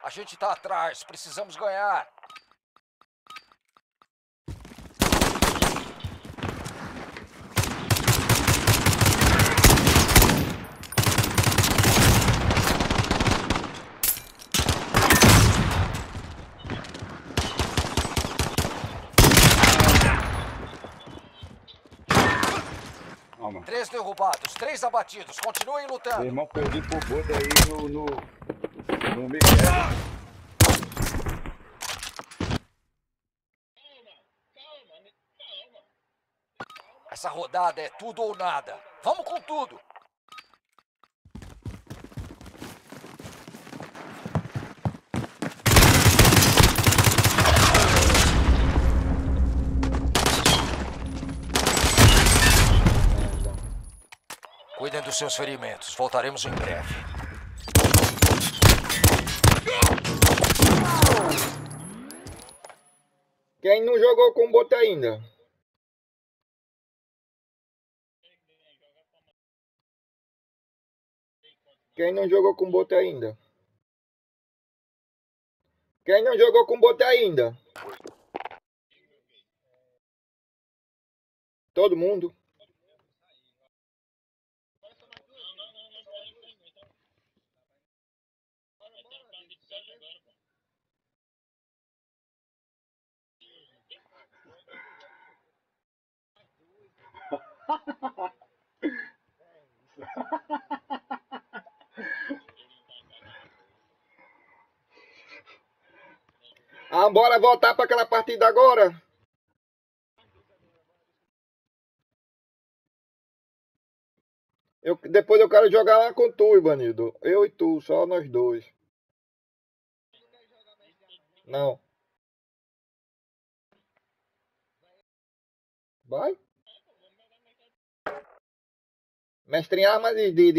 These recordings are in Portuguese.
A gente tá atrás, precisamos ganhar. Calma. 3 derrubados, 3 abatidos. Continuem Meu lutando. irmão, perdi pro boto aí no Miguel. Essa rodada é tudo ou nada. Vamos com tudo. Cuidem dos seus ferimentos. Voltaremos em breve. Quem não jogou com bot ainda? Quem não jogou com bot ainda? Quem não jogou com bot ainda? Todo mundo? Ah, bora voltar para aquela partida agora. Depois eu quero jogar lá com tu, Ivanildo. Eu e tu, só nós dois. Não. Vai? Mestre em armas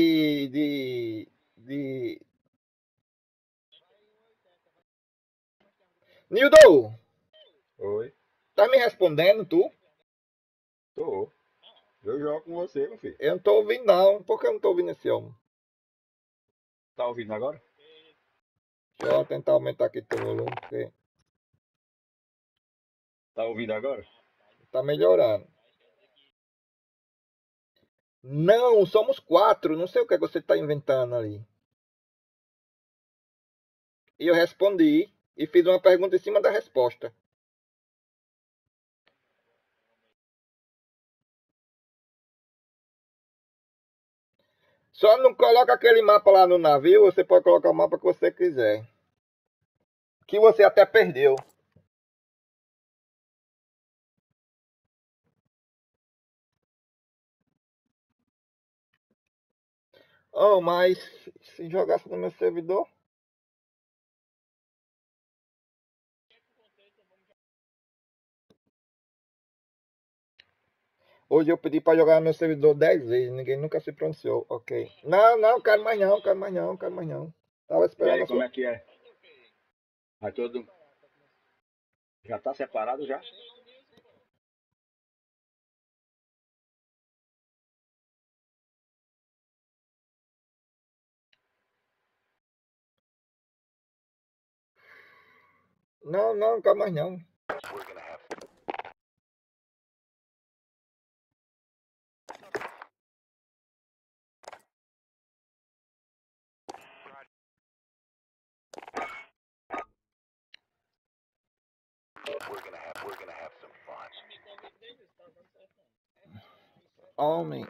de... Nildo! Oi, Tá me respondendo, tu? tô. Eu jogo com você, meu filho. Eu não tô ouvindo, não. Por que eu não tô ouvindo esse homem? Tá ouvindo agora? Deixa eu tentar aumentar aqui teu volume, porque Tá ouvindo agora? tá melhorando. Não, somos 4. Não sei o que você tá inventando ali. E eu respondi e fiz uma pergunta em cima da resposta. Só não coloca aquele mapa lá no navio, você pode colocar o mapa que você quiser. Que você até perdeu. Oh, mas se jogasse no meu servidor? Hoje eu pedi pra jogar no meu servidor 10 vezes, ninguém nunca se pronunciou, ok. Não, não, quero mais não, quero mais não, quero mais não. Tava E esperando aí, a como sua... é que é? Vai todo. Já tá separado já? Não, não, quero mais não. Homem.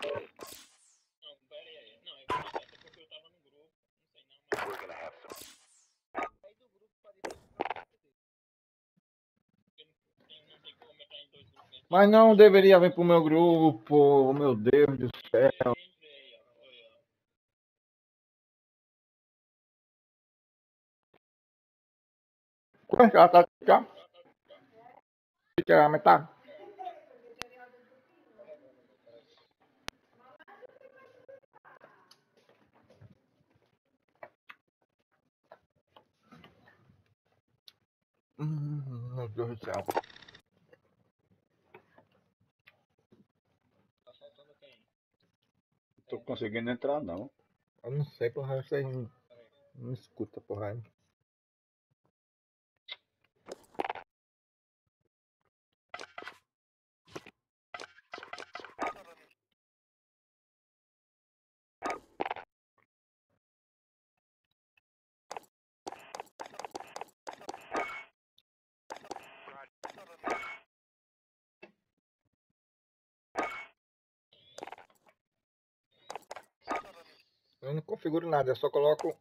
Mas não deveria vir pro meu grupo, oh, meu Deus do céu. Quanto que ela tá já? Mas tá. Meu Deus do céu. Não tô conseguindo entrar, não. Eu não sei, porra, vocês não escutam, porra. Eu não configuro nada, eu só coloco...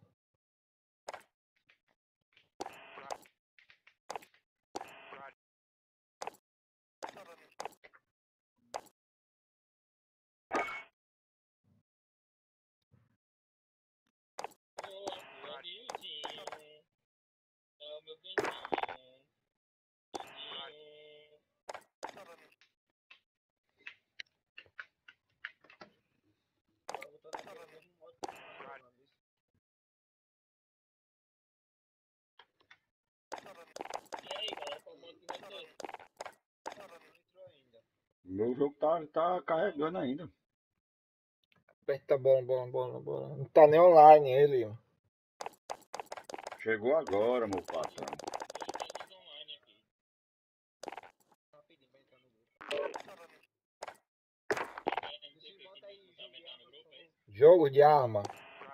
Meu jogo tá carregando ainda. Aperta a bola. Não tá nem online ele. Chegou agora, meu patrão. Jogo de arma.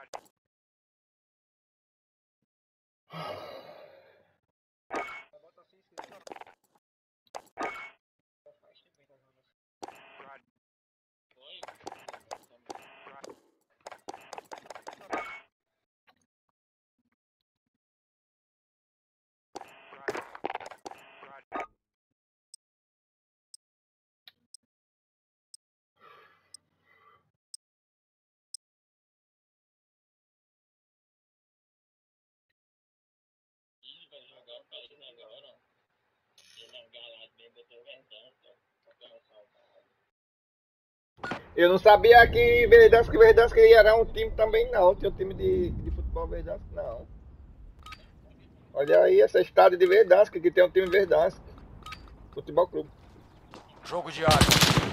Eu não sabia que Verdansk era um time também não. Tinha um time de futebol Verdansk, não. Olha aí essa estádio de Verdansk, que tem um time Verdansk. Futebol Clube. Jogo de área.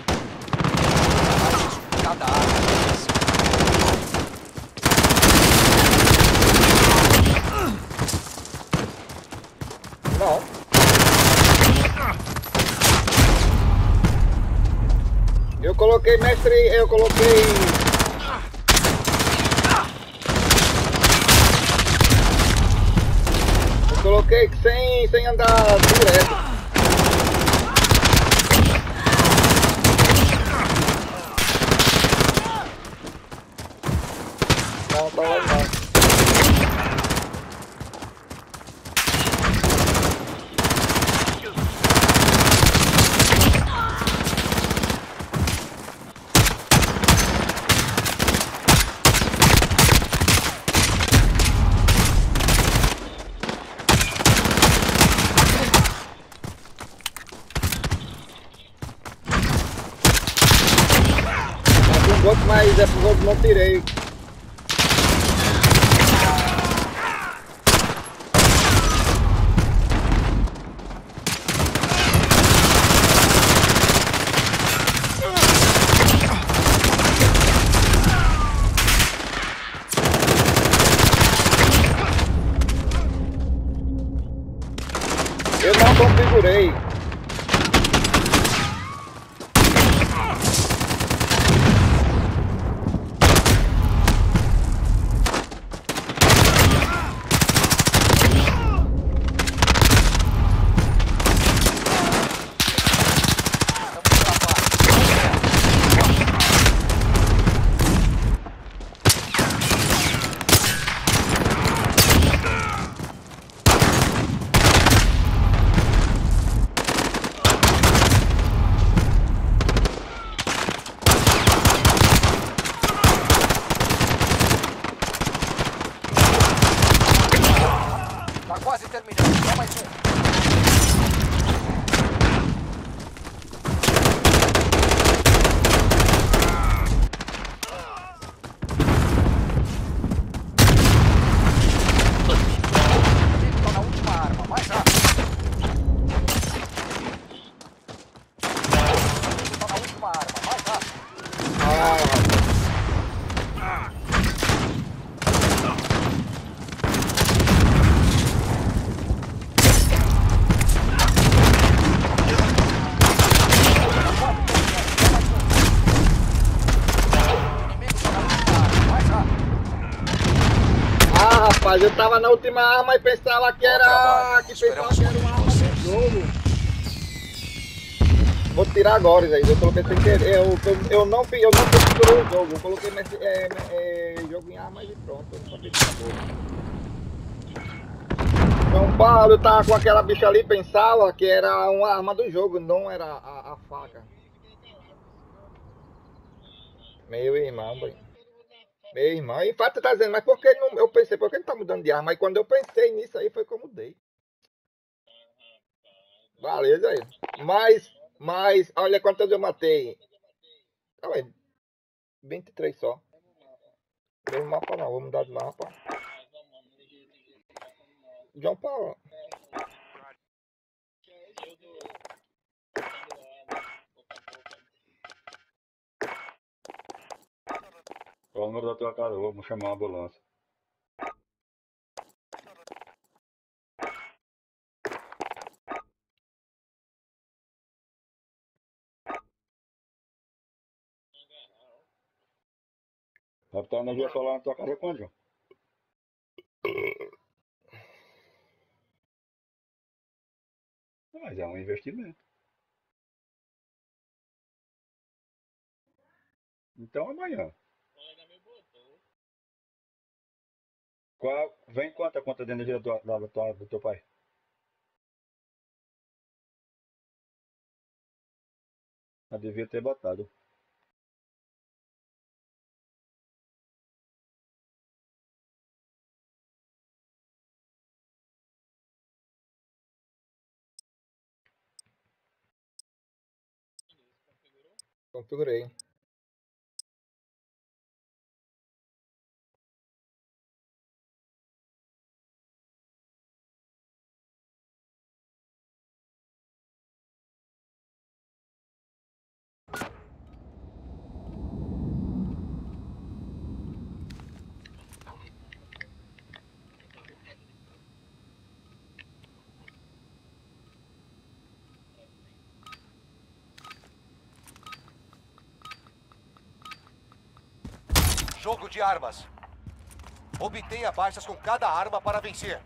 Cada área. Não. Eu coloquei sem andar direto. Não, tá lá não. Mas é por não tirei. Eu não configurei. Quase terminando. Só mais um. Tá na última arma. Mais rápido. Tá na última arma. Mais rápido. Rapaz, eu tava na última arma e pensava que era uma arma do jogo. Vou tirar agora, Zé. Eu coloquei sem querer. Eu não configurei o jogo. Eu coloquei jogo em armas e pronto, eu não sabia que acabou. São Paulo tá com aquela bicha ali, pensava que era uma arma do jogo, não era a faca. Meu irmão, boy. Meu irmão, e fato tá dizendo, mas por que não, eu pensei, por que não tá mudando de arma? Mas quando eu pensei nisso aí, foi que eu mudei. Beleza aí. Mas, olha quantas eu matei. Tá vendo? 23 só. Mesmo mapa não, vou mudar de mapa. João Paulo. Qual o número da tua casa? Vamos chamar uma ambulância. Vai botar energia solar na tua casa quando, João? Mas é um investimento. Então amanhã. Vem quanto a conta de energia do teu pai? Eu devia ter botado. Configurei. Jogo de armas. Obtenha baixas com cada arma para vencer.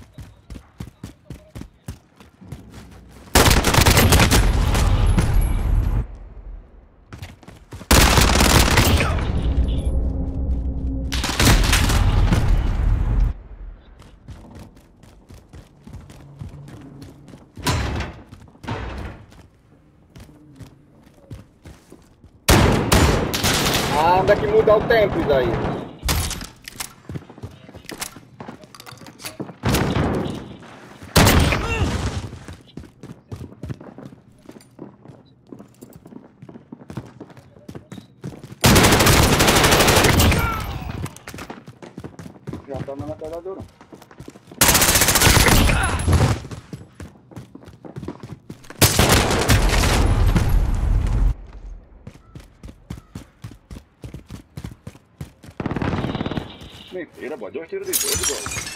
Ah, dá que mudar o tempo isso aí. Já tá na metralhadora. Mentira, boy. 2 tiros de 12, boy.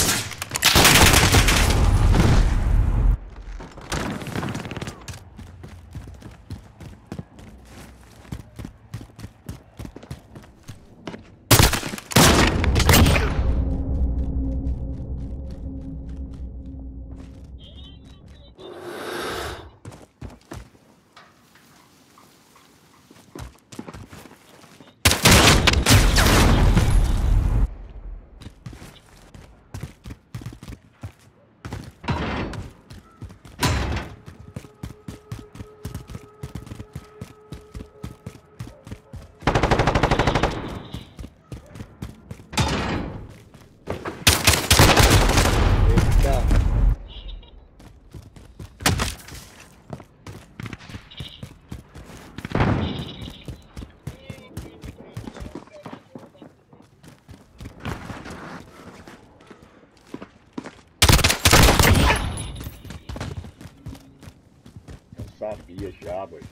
Sabia já, boy.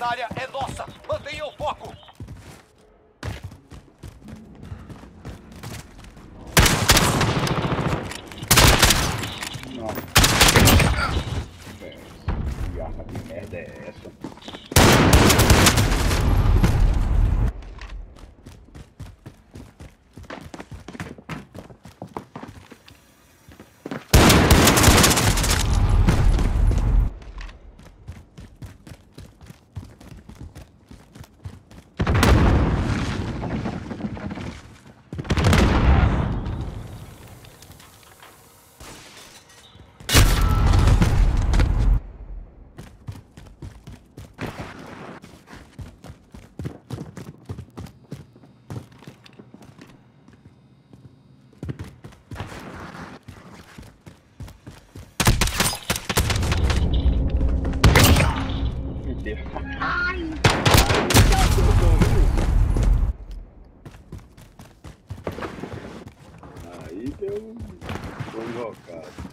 Essa área é nossa. Mantenha o foco. Não. Que arma de merda é essa? Aí deu. Foi invocado.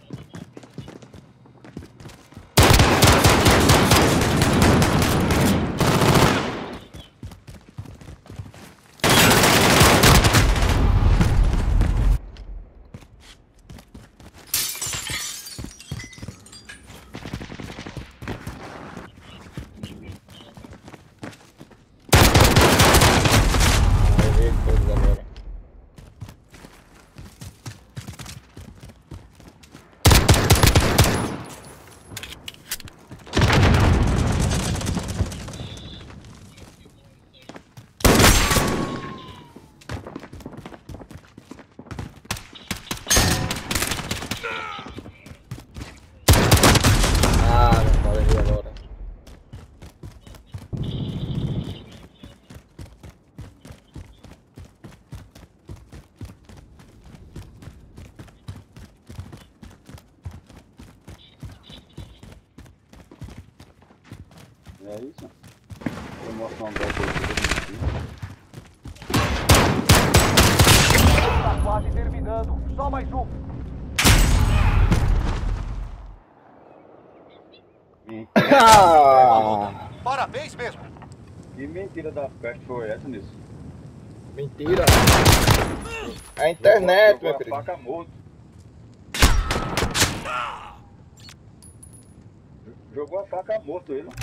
Vai ver todos agora. Ah, não pode ver agora. É isso? Vou mostrar um golpe aqui. Está quase terminando. Só mais um. Ah, Parabéns mesmo. Que mentira da peste foi essa nisso? mentira. A internet, Jogou meu a querido. faca morto. Jogou a faca morto ele.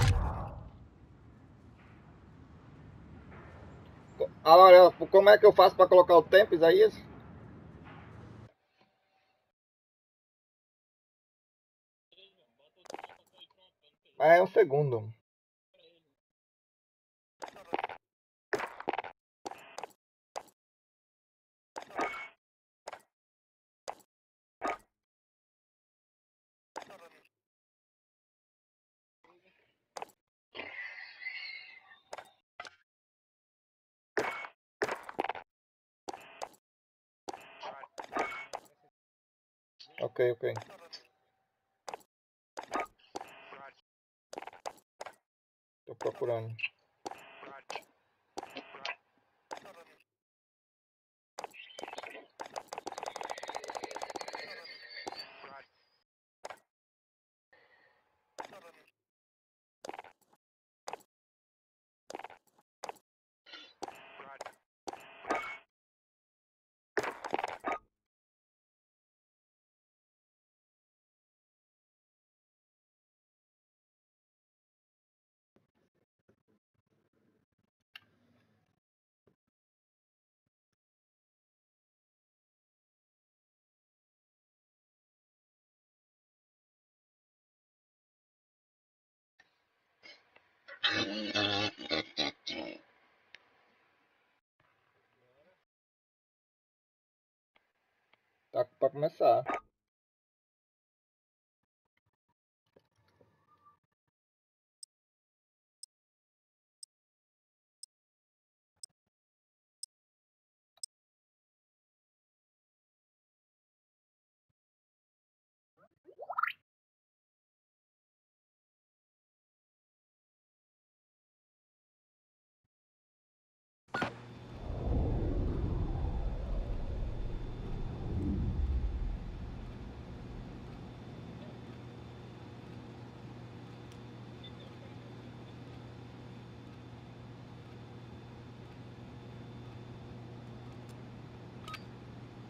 Agora, como é que eu faço pra colocar o tempo, Isaías? É um segundo. Ok, ok. Tô procurando. Tá pra começar.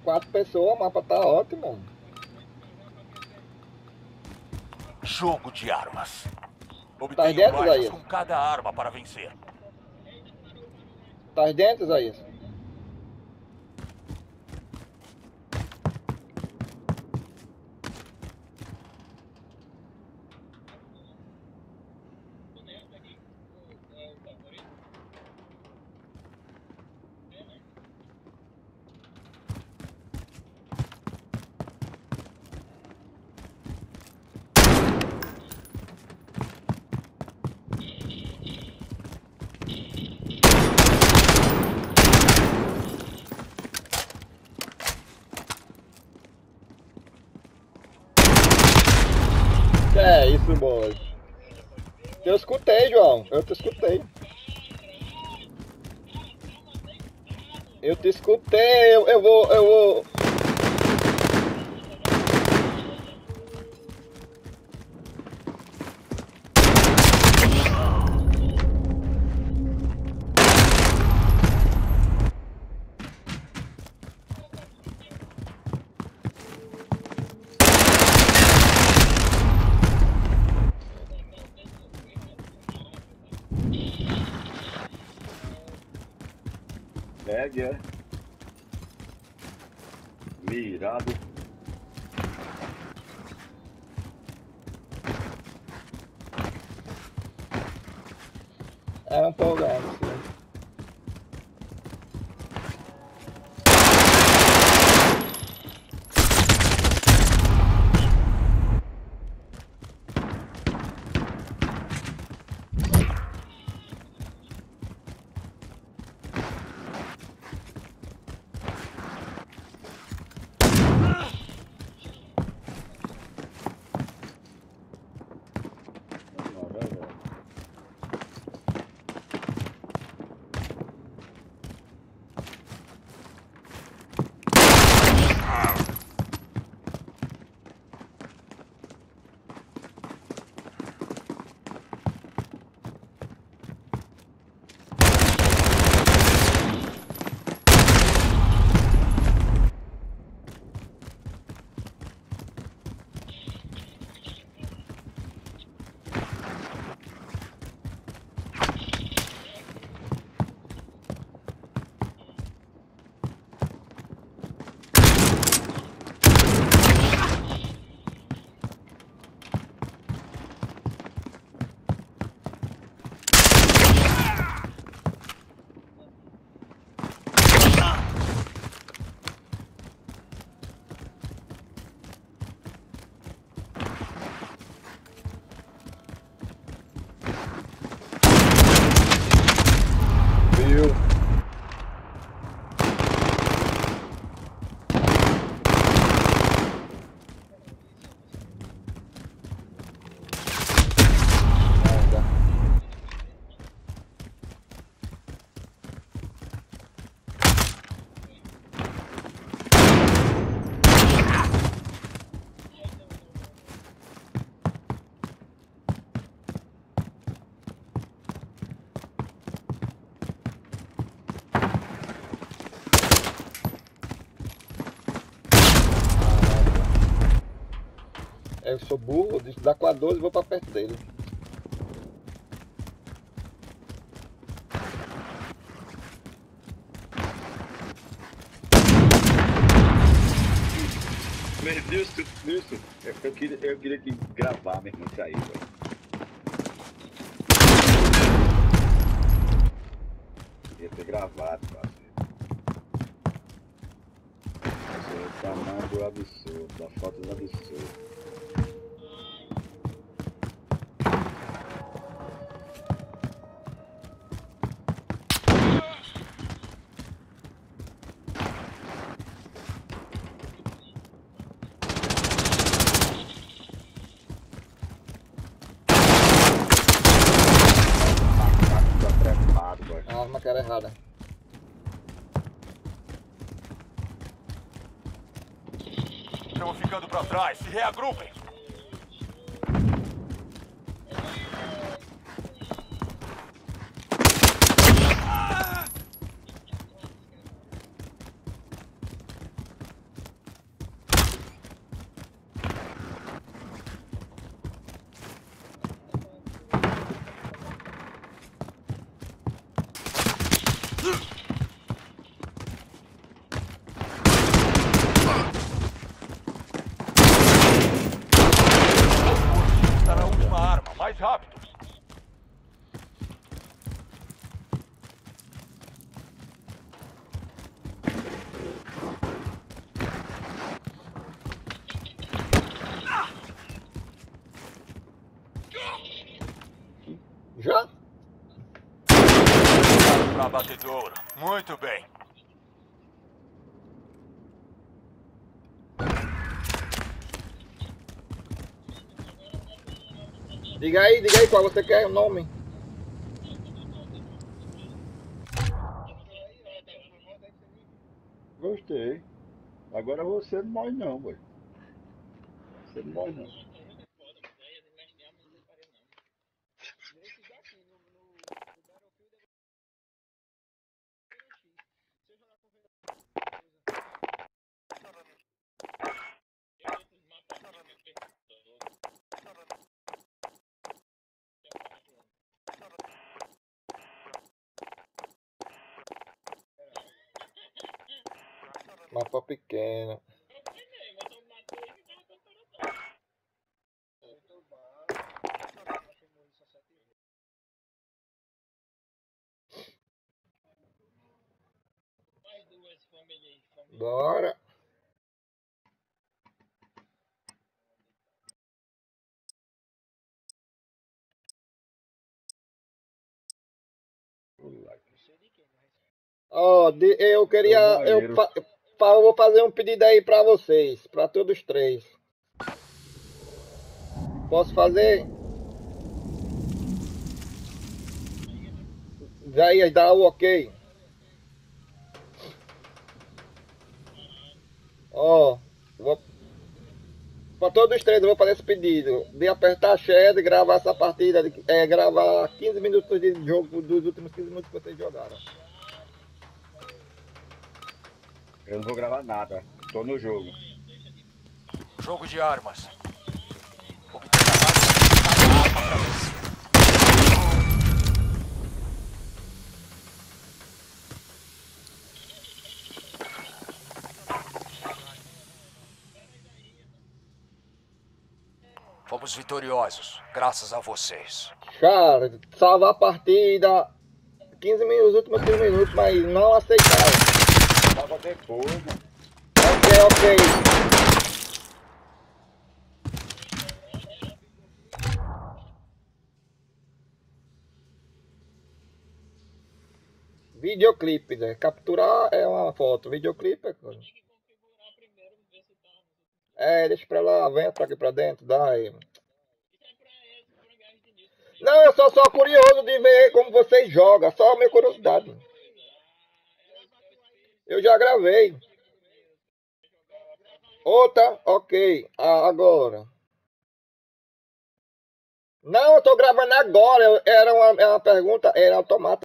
4 pessoas, o mapa tá ótimo. Jogo de armas. Tá Obtenha dentro, baixas Isaías? com cada arma para vencer. Tá dentro, Isaías? Que é isso, boy? Eu escutei, João. Eu te escutei. Eu te escutei. Eu vou. Pegue, mirado. É um problema, sim. Viu? Nada. Eu sou burro, dá com a 12 e vou pra perto dele. Meu Deus, Nilson, eu queria que gravar, meu irmão, isso aí, velho. Queria ter gravado, parceiro. Esse é o tamanho do absurdo, da foto do absurdo. A arma que era errada. Estamos ficando para trás. Se reagrupem. no abatedouro. Muito bem. Diga aí qual você quer o nome. Gostei. Agora você não morre não, boy. Você não morre não. Mapa pequeno. Bora. Ó, eu queria. Eu vou fazer um pedido aí pra vocês, pra todos três. Posso fazer? Já dá o ok. Ó, pra todos três eu vou fazer esse pedido. De apertar share, de gravar essa partida, gravar 15 minutos de jogo dos últimos 15 minutos que vocês jogaram. Eu não vou gravar nada. Tô no jogo. Jogo de armas. Obtenha base de cada arma pra vencer. Fomos vitoriosos, graças a vocês. Cara, salvar a partida. 15 minutos, os últimos 15 minutos, mas não aceitaram. Tava depois, mano. Ok. Videoclipe, né? Capturar é uma foto, videoclipe é coisa. Deixa pra lá, vem pra aqui pra dentro, dá aí. Não, eu sou só curioso de ver como vocês jogam, só a minha curiosidade. Eu já gravei. Outra, ok. Agora. Não, eu tô gravando agora. Era uma pergunta, era automática.